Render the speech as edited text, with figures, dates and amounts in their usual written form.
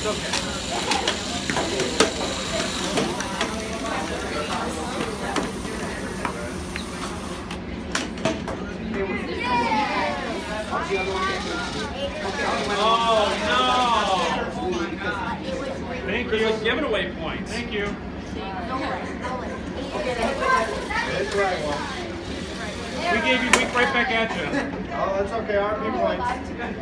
It's okay. Oh, no! Thank you. It's giving away points. Thank you. We gave you week right back at you. Oh, that's okay. RP points.